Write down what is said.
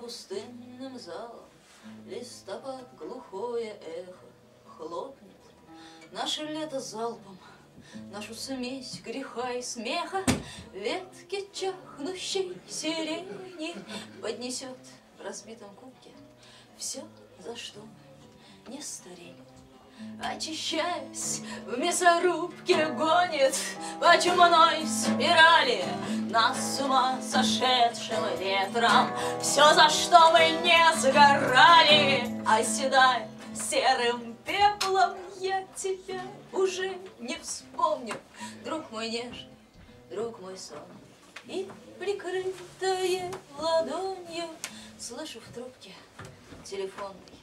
пустынным залом листопад глухое эхо хлопнет. Наше лето залпом, нашу смесь греха и смеха ветки чахнущей сирени поднесет в разбитом кубке все, за что мы не старели. Очищаясь в мясорубке, гонит по чумной спирали нас с ума сошедшим ветром все, за что мы не сгорали. Оседая серым пеплом, я тебя уже не вспомню, друг мой нежный, друг мой сон. И прикрытое ладонью слышу в трубке телефонный